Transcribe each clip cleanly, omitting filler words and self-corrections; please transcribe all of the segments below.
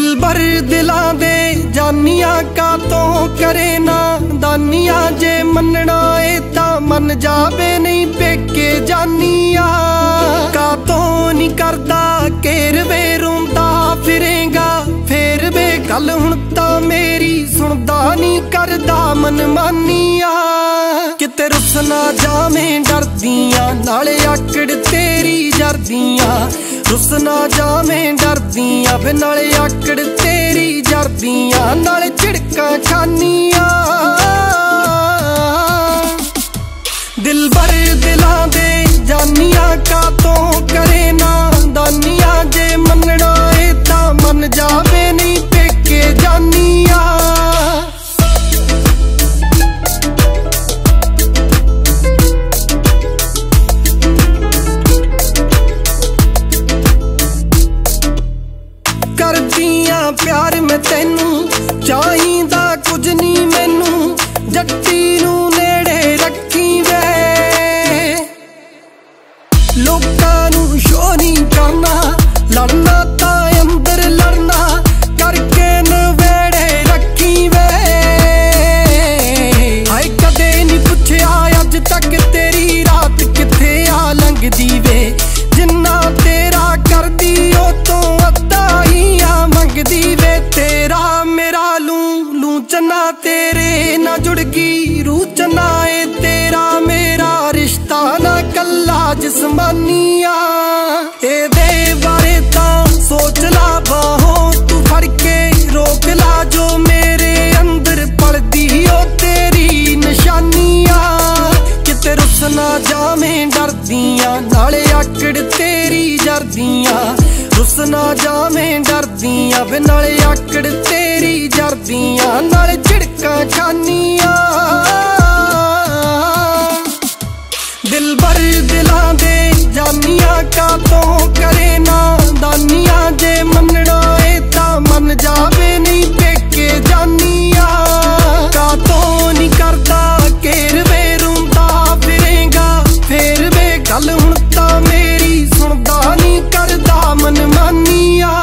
दिल भर दिलां दे जानिया का तो करे ना दानिया। जे मनना ए ता मन जावे नहीं पेके जानिया। का तो नहीं करदा केरवे रोंदा फिरेगा फेर वे गल हुण ता मेरी सुनदा नहीं करदा मन मानिया। किते रुस ना जावें डरदियां नाले आकड़ तेरी जरदियां। रुस ना जावें डरदियां वे नाले आकड़ तेरी जरदियां। नाले झिड़कां खानियां दिल भर दिलां दे जानिया। का तो करे ना दानिया। जे मनना ए ता मन जावे नहीं पेके जानिया। करदियां प्यार मैं तेनू चाहिदा कुछ नहीं मैनू। जट्टी नू नेड़े रखी वे लोकां नू शो नहीं करना। लड़ना ता अंदर लड़ना करके नवेड़े रखी वे। हाय कदे नहीं पुछया अज तक तेरी रात किथे आ लंघदी वे। जिन्ना तेरा करदी ओ तो अद्धा ही आ मंगदी वे। तेरा मेरा लू लू चना तेरे ना जुड़गी रूह चना ए। तेरा मेरा रिश्ता ना कल्ला जिस्मानिया। ए दे बारे ता सोच ला बाहों तू फड़ के रोक ला जो मेरे अंदर पलदी ओ तेरी निशानिया। किते रुस ना जावें डरदियां नाले आकड़ तेरी जरदियां। रुस ना जावें डरदियां वे नाले आकड़ तेरी जरदियां। नाले झिड़कां खानियां दिल भर दिलां दे जानिया। का तो करे ना दानिया। जे मनना ए ता मन जावे नहीं पेके जानिया। का तो नहीं करदा केरवे रोंदा फिरेगा फेर वे गल हुण ता मेरी सुनदा नहीं करदा मन मानिया।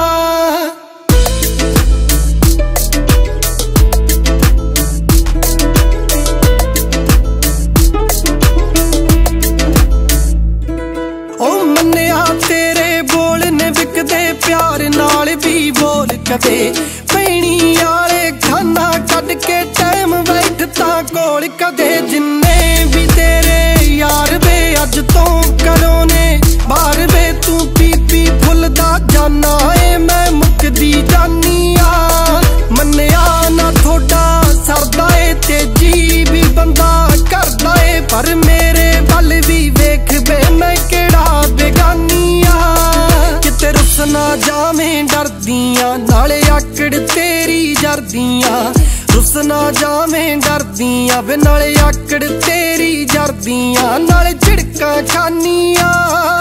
तेरे बोल ने विकदे प्यार नाल भी बोल कदे। पैनी आले खाना कट के टाइम बैठता कोल कदे। जिन्ने भी तेरे यार वे अज तो करो ने बाहर वे। तू पी पी फुलदा जाना ए मैं मुकदी जानिया। मन्निया ना थोड़ा सरदा ए तेजी भी बंदा करदा ए। पर मेरे बल भी वेख बे मैं केड़ा बेगानिया। किते रुस ना जावें डरदियां नाले आकड़ तेरी जरदियां। रुस ना जावें डरदियां वे नाले आकड़ तेरी जरदियां। नाले झिड़कां खानियां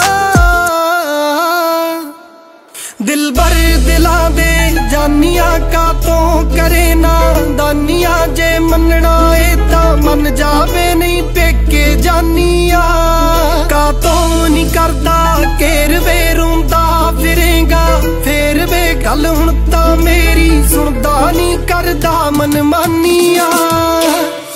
दिल भर दिलां दे जानिया। का तो करे ना दानिया। जे मनना ए ता मन जावे नहीं पेके जानिया। का तो नहीं करदा केरवे रोंदा फिरेगा फेर वे गल हुण ता मेरी सुनदा नहीं करदा मन मानिया।